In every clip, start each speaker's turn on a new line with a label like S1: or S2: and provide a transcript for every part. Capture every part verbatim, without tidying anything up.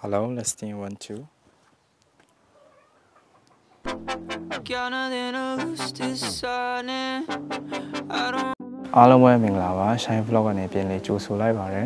S1: Hello, listing one two. အားလုံးပဲမင်္ဂလာပါ Shine Vlog ကနေပြန်လည်ကြိုဆိုလိုက်ပါတယ်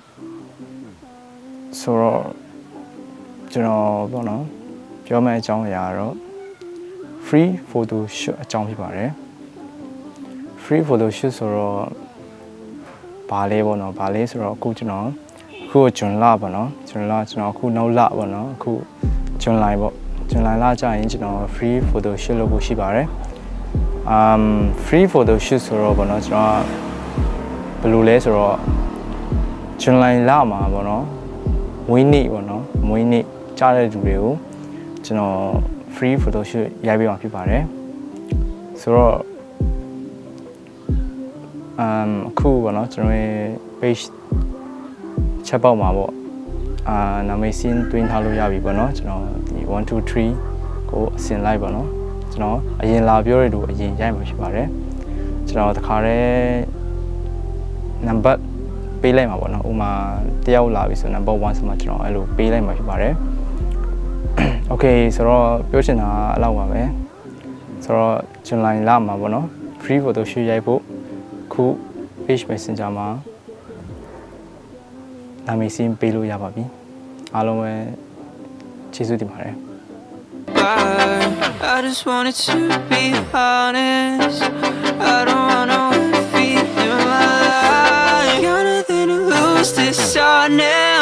S1: ဆိုတော့ကျွန်တော်ပေါ့နော်ပြောမယ့်အကြောင်းအရာကတော့ free photo shoot အကြောင်းဖြစ်ပါတယ် free photo shoot ဆိုတော့ဘာလဲပေါ့နော်ဘာလဲဆိုတော့အခုကျွန်တော်အခုဂျွန်လပေါ့နော်ဂျွန်လကျွန်တော်အခုနောက်လပေါ့နော်အခုဂျွန်လိုင်းပေါ့ဂျွန်လိုင်းလကြာရင်ကျွန်တော် free photo shoot လုပ်ဖို့ရှိပါတယ် um free photo shoot ဆိုတော့ပေါ့နော်ကျွန်တော်ဘယ်လိုလဲဆိုတော့ဂျွန်လိုင်းလမှာပေါ့နော်မွေးနေ့ပေါ့နော်မွေးနေ့ကြားတဲ့လူတွေကိုကျွန်တော် free photo shoot ရိုက်ပေးမှာဖြစ်ပါတယ်ဆိုတော့ um အခုပေါ့နော်ကျွန်တော်ရဲ့ page ချက်ပေါက်မှာပေါ့အာနာမည်စင်းတွင်းထားလို့ရပြီပေါ့နော်ကျွန်တော်ဒီone two threeကိုအစင်လိုက်ပေါ့နော်ကျွန်တော်အရင်လာပြောရတူအရင်ရိုက်မှာဖြစ်ပါတယ်ကျွန်တော်တခါတည်းနံပါတ်ပေးလိုက်မှာပေါ့နော်ဥမာတယောက်လာပြီဆို number one ဆိုမှကျွန်တော်အဲ့လိုပေးလိုက်မှာဖြစ်ပါတယ် okay ဆိုတော့ပြောချင်တာအဲ့လောက်ပါပဲဆိုတော့ဇွန်လလမှာပေါ့နော် free photo shoot ရိုက်ဖို့ခု page messenger မှာနာမည်စင်းပေးလို့ရပါပြီအားလုံးပဲကျေးဇူးတင်ပါတယ် I just wanted to be honest I don't wanna feel my life You're nothing to lose this honest